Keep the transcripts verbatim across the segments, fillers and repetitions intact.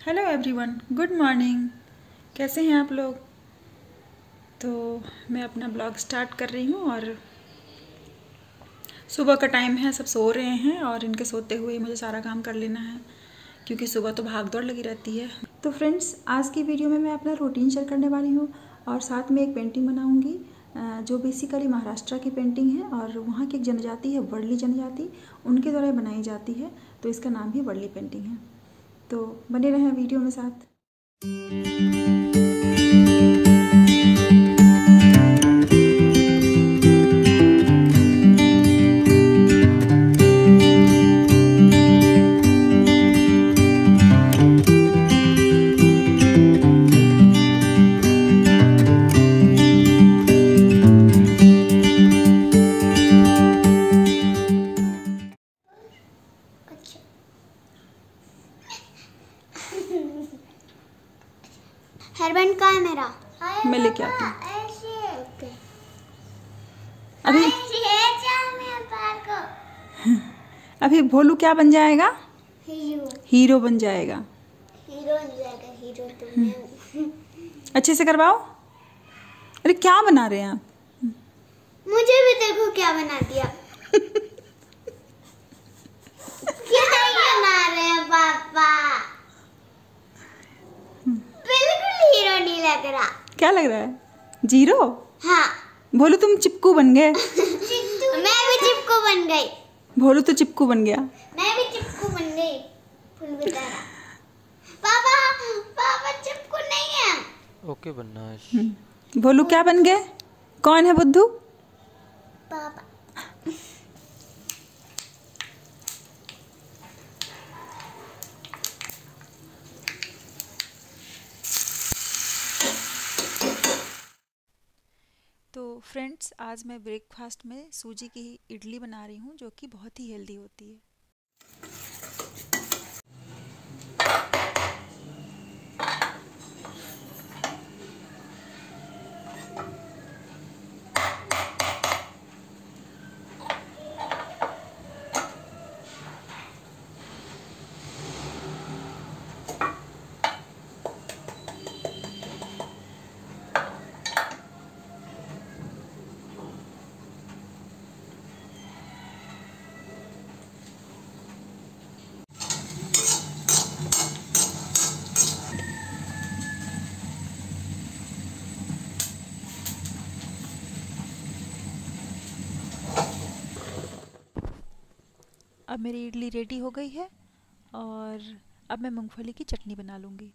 Hello everyone, good morning. कैसे हैं आप लोग? तो मैं अपना ब्लॉग स्टार्ट कर रही हूँ और सुबह का टाइम है, सब सो रहे हैं और इनके सोते हुए मुझे सारा काम कर लेना है क्योंकि सुबह तो भाग दौड़ लगी रहती है। तो फ्रेंड्स, आज की वीडियो में मैं अपना रूटीन शेयर करने वाली हूँ और साथ में एक पेंटिंग बनाऊँगी जो बेसिकली महाराष्ट्र की पेंटिंग है और वहाँ की एक जनजाति है वर्ली जनजाति, उनके द्वारा बनाई जाती है। तो इसका नाम भी वर्ली पेंटिंग है। तो बने रहें वीडियो में साथ। हेयरबैंड कहाँ है मेरा? मैं लेके आती हूँ। अभी अभी भोलू क्या बन जाएगा? हीरो। हीरो बन जाएगा। हीरो बन जाएगा। हीरो तो मैं हूँ। अच्छे से करवाओ। अरे क्या बना रहे हैं आप? मुझे भी देखो क्या बना दिया। क्या बना रहे हैं पापा? बिल्कुल हीरो नहीं लग रहा। क्या लग रहा है? जीरो? हाँ। भोलू तुम चिपकू बन गए। मैं भी चिपकू बन गई। भोलू तो चिपकू बन गया। मैं भी चिपकू बन गई। फुल बेचारा। पापा पापा चिपकू नहीं है। ओके बनना। भोलू क्या बन गए? कौन है बुद्धू? पापा। तो फ्रेंड्स, आज मैं ब्रेकफास्ट में सूजी की इडली बना रही हूँ जो कि बहुत ही हेल्दी होती है। अब मेरी इडली रेडी हो गई है और अब मैं मूंगफली की चटनी बना लूँगी।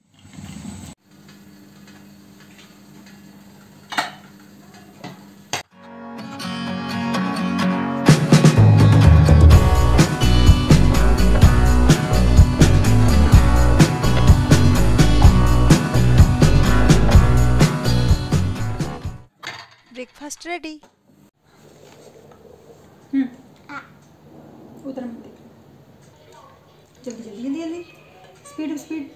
Breakfast ready. हम्म उधर मत देख, जल्दी जल्दी जल्दी जल्दी, स्पीड स्पीड।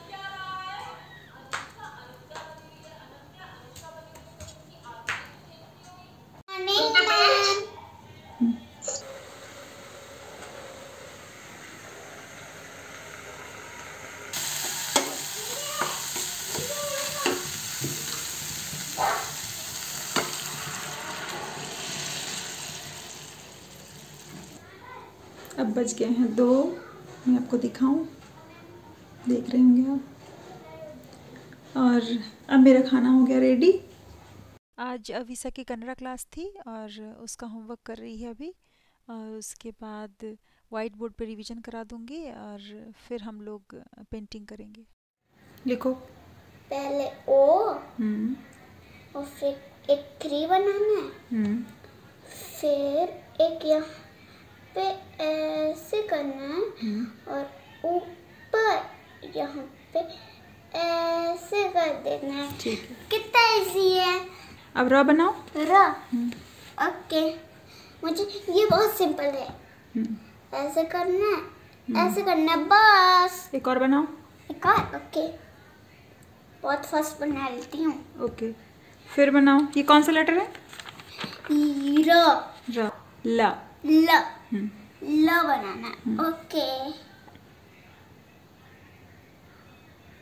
अब बज गए हैं दो। मैं आपको दिखाऊं, देख रहे होंगे आप। और अब मेरा खाना हो गया रेडी। आज अविसा की कन्नड़ा क्लास थी और उसका होमवर्क कर रही है अभी, और उसके बाद वाइट बोर्ड पे रिवीजन करा दूंगी और फिर हम लोग पेंटिंग करेंगे। लिखो। पहले ओ हम्म और फिर एक थ्री बनाना है। हम्म फिर एक यहाँ पे ऐसे करना है और ऊपर यहाँ पे ऐसे कर देना है। ठीक है। कितना इजी है। अब र बनाओ। र ओके। मुझे ये बहुत सिंपल है। ऐसे करना है, ऐसे करना है, बस। एक और बनाओ। एक और ओके। बहुत फास्ट बना लेती हूँ। ओके, फिर बनाओ। ये कौन सा लेटर है? र र ल ल ल बनाना। ओके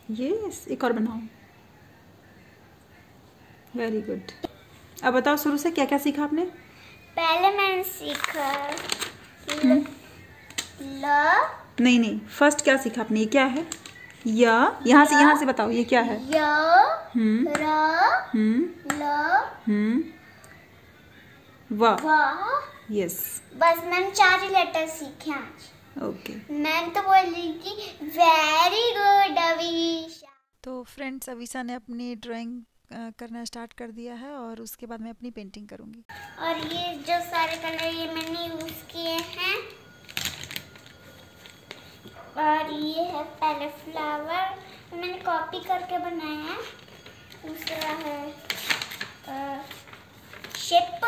यस, एक और बनाओ। Very good. अब बताओ शुरू से क्या क्या सीखा आपने? पहले मैंने सीखा ल, ल नहीं नहीं, फर्स्ट क्या सीखा आपने? ये क्या है? या यहाँ से यहाँ से बताओ ये क्या है? य हम्म र हम्म ल हम्म वाह, व। यस, बस मैंने चार ही लेटर सीखे आज। ओके। मैंने तो बोली कि वेरी गुड अवीशा। तो फ्रेंड्स, अवीशा ने अपनी ड्राइंग करना स्टार्ट कर दिया है और उसके बाद मैं अपनी पेंटिंग करूँगी। और ये जो सारे कलर ये मैंने यूज किए हैं। और ये है पहले फ्लावर, मैंने कॉपी करके बनाया है। दूसरा है शिप,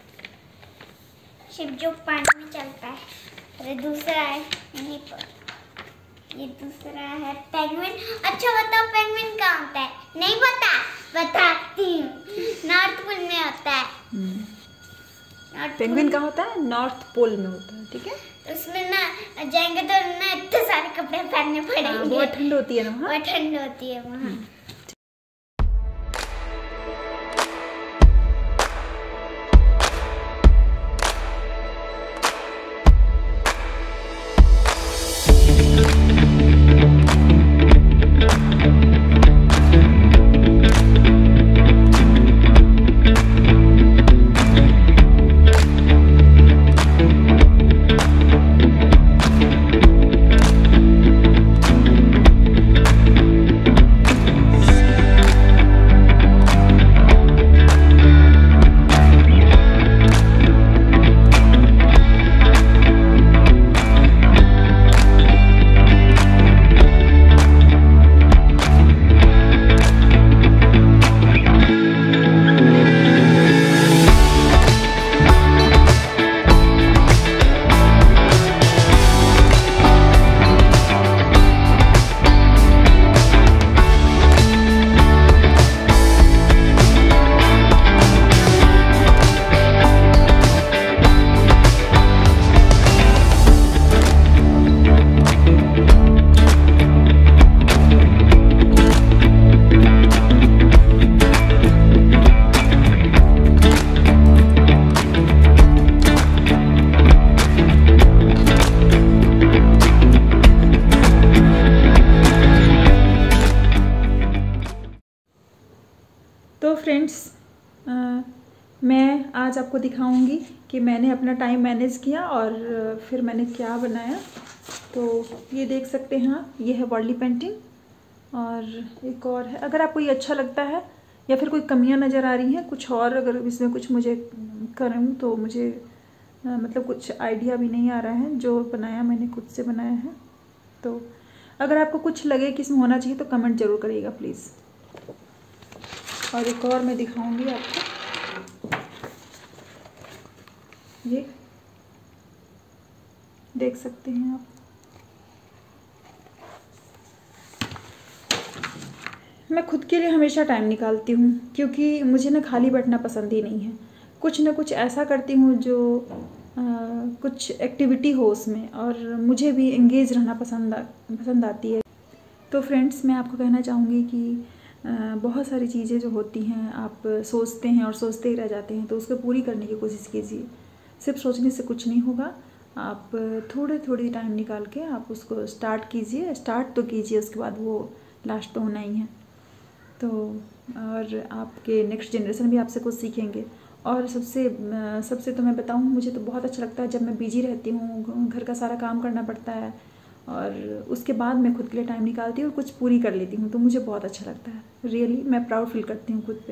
शिप जो पानी में चलता है। और दूसरा है यहीं पर, ये दूसरा है पेंगुइन। अच्छा बताओ पेंगुइन कहाँ होता है? नहीं पता? बताती हूँ, नॉर्थ पोल में होता है। पेंगुइन कहाँ होता है? नॉर्थ पोल में होता है, ठीक है। उसमें ना जाएंगे तो ना इतने सारे कपड़े पहनने पड़ेंगे। बहुत ठंड होती है ना वहाँ। बहुत ठंड होती है वहाँ। तो फ्रेंड्स, मैं आज आपको दिखाऊंगी कि मैंने अपना टाइम मैनेज किया और फिर मैंने क्या बनाया। तो ये देख सकते हैं आप, ये है वर्ली पेंटिंग, और एक और है। अगर आपको ये अच्छा लगता है या फिर कोई कमियां नज़र आ रही हैं कुछ और, अगर इसमें कुछ मुझे करूँ तो मुझे आ, मतलब कुछ आइडिया भी नहीं आ रहा है। जो बनाया मैंने खुद से बनाया है। तो अगर आपको कुछ लगे कि इसमें होना चाहिए तो कमेंट ज़रूर करिएगा प्लीज़। और एक और मैं दिखाऊंगी आपको, ये देख सकते हैं आप। मैं खुद के लिए हमेशा टाइम निकालती हूँ क्योंकि मुझे ना खाली बैठना पसंद ही नहीं है। कुछ ना कुछ ऐसा करती हूँ जो आ, कुछ एक्टिविटी हो उसमें, और मुझे भी एंगेज रहना पसंद आ, पसंद आती है। तो फ्रेंड्स, मैं आपको कहना चाहूँगी कि बहुत सारी चीज़ें जो होती हैं आप सोचते हैं और सोचते ही रह जाते हैं, तो उसको पूरी करने की कोशिश कीजिए। सिर्फ सोचने से कुछ नहीं होगा, आप थोड़े थोड़ी टाइम निकाल के आप उसको स्टार्ट कीजिए। स्टार्ट तो कीजिए, उसके बाद वो लास्ट तो होना ही है। तो और आपके नेक्स्ट जनरेशन भी आपसे कुछ सीखेंगे। और सबसे सबसे तो मैं बताऊँ, मुझे तो बहुत अच्छा लगता है जब मैं बिजी रहती हूँ, घर का सारा काम करना पड़ता है और उसके बाद मैं खुद के लिए टाइम निकालती हूँ और कुछ पूरी कर लेती हूँ, तो मुझे बहुत अच्छा लगता है। रियली मैं प्राउड फील करती हूँ खुद पे।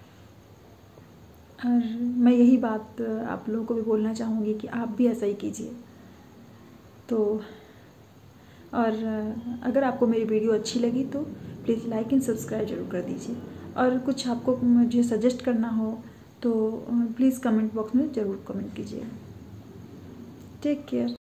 और मैं यही बात आप लोगों को भी बोलना चाहूँगी कि आप भी ऐसा ही कीजिए। तो और अगर आपको मेरी वीडियो अच्छी लगी तो प्लीज़ लाइक एंड सब्सक्राइब जरूर कर दीजिए। और कुछ आपको मुझे सजेस्ट करना हो तो प्लीज़ कमेंट बॉक्स में ज़रूर कमेंट कीजिए। Take care.